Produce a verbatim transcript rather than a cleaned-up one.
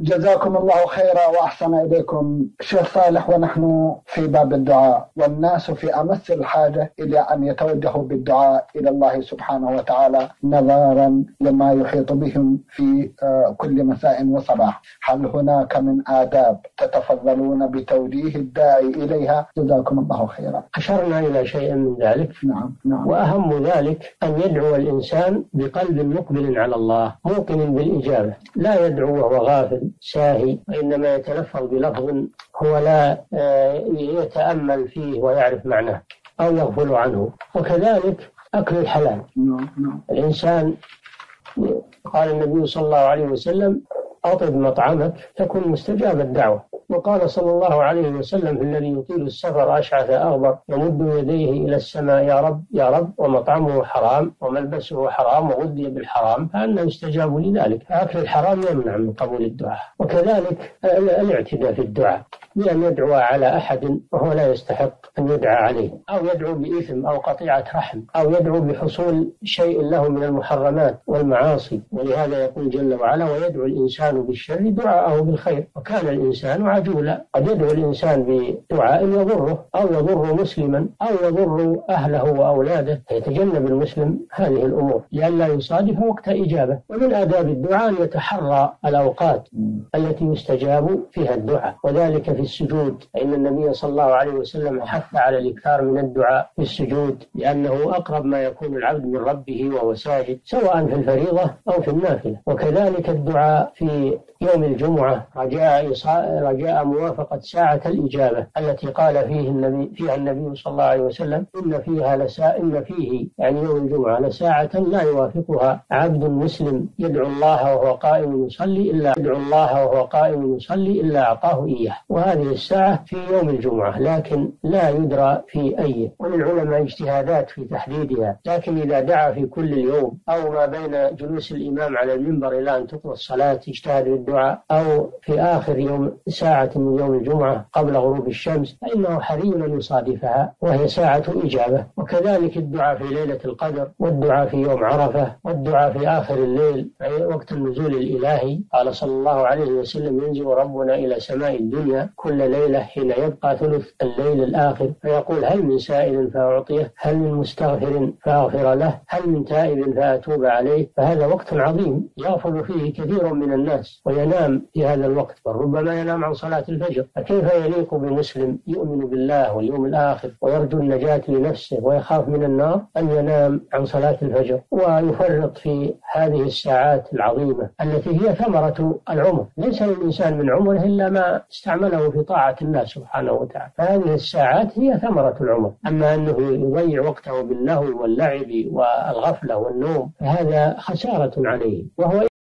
جزاكم الله خيرا وأحسن إليكم شيخ صالح. ونحن في باب الدعاء، والناس في أمس الحاجة إلى أن يتوجهوا بالدعاء إلى الله سبحانه وتعالى نظرا لما يحيط بهم في كل مساء وصباح. هل هناك من آداب تتفضلون بتوجيه الداعي إليها؟ جزاكم الله خيرا. أشرنا إلى شيء من ذلك. نعم نعم. وأهم ذلك أن يدعو الإنسان بقلب مقبل على الله موقن بالإجابة، لا يدعو وهو غافل ساهي، وإنما يتلفظ بلفظ هو لا يتأمل فيه ويعرف معناه أو يغفل عنه. وكذلك أكل الحلال. نعم نعم. الإنسان قال النبي صلى الله عليه وسلم: أطب مطعمك تكن مستجاب الدعوة. وقال صلى الله عليه وسلم: في الذي يطيل السفر أشعث أغبر يمد يديه إلى السماء: يا رب يا رب، ومطعمه حرام وملبسه حرام وغذي بالحرام، فأنه يستجاب لذلك. فأكل الحرام يمنع من قبول الدعاء. وكذلك الاعتداء في الدعاء بأن يدعو على أحد وهو لا يستحق أن يدعى عليه، أو يدعو بإثم أو قطيعة رحم، أو يدعو بحصول شيء له من المحرمات والمعاصي. ولهذا يقول جل وعلا: ويدعو الإنسان بالشر دعاءه بالخير وكان الإنسان عجولا. قد يدعو الإنسان بدعاء يضره أو يضر مسلما أو يضر أهله وأولاده، فيتجنب المسلم هذه الأمور لئلا يصادف وقت إجابة. ومن آداب الدعاء أن يتحرى الأوقات التي يستجاب فيها الدعاء، وذلك في السجود، فإن النبي صلى الله عليه وسلم حث على الإكثار من الدعاء في السجود، لأنه أقرب ما يكون العبد من ربه وهو ساجد، سواء في الفريضة أو في النافلة. وكذلك الدعاء في يوم الجمعة رجاء رجاء موافقة ساعة الإجابة التي قال فيه النبي فيها النبي صلى الله عليه وسلم: إن فيها لساء إن فيه يعني يوم الجمعة لساعة لا يوافقها عبد مسلم يدعو الله وهو قائم يصلي إلا يدعو الله وهو قائم يصلي إلا أعطاه إياه. وهذه الساعة في يوم الجمعة، لكن لا يدرى في أي. وللعلماء اجتهادات في تحديدها، لكن إذا دعا في كل اليوم أو ما بين جلوس الإمام على المنبر إلى أن تقضى الصلاة اجتهد بالدعاء، أو في آخر يوم ساعة من يوم الجمعة قبل غروب الشمس، فإنه حري أن يصادفها وهي ساعة إجابة. وكذلك الدعاء في ليلة القدر، والدعاء في يوم عرفة، والدعاء في آخر الليل في وقت النزول الإلهي. قال صلى الله عليه وسلم: ينزل ربنا إلى سماء الدنيا كل ليلة حين يبقى ثلث الليل الآخر، فيقول: هل من سائل فأعطيه، هل من مستغفر فأغفر له، هل من تائب فأتوب عليه. فهذا وقت عظيم يغفل فيه كثير من الناس وينام في هذا الوقت، وربما ينام عن صلاة الفجر. فكيف يليق بمسلم يؤمن بالله واليوم الآخر ويرجو النجاة لنفسه ويخاف من النار أن ينام عن صلاة الفجر ويفرط في هذه الساعات العظيمة التي هي ثمرة العمر؟ ليس للإنسان من عمره إلا ما استعمله في طاعة الله سبحانه وتعالى، فهذه الساعات هي ثمرة العمر. أما أنه يضيع وقته باللهو واللعب والغفلة والنوم فهذا خسارة عليه، وهو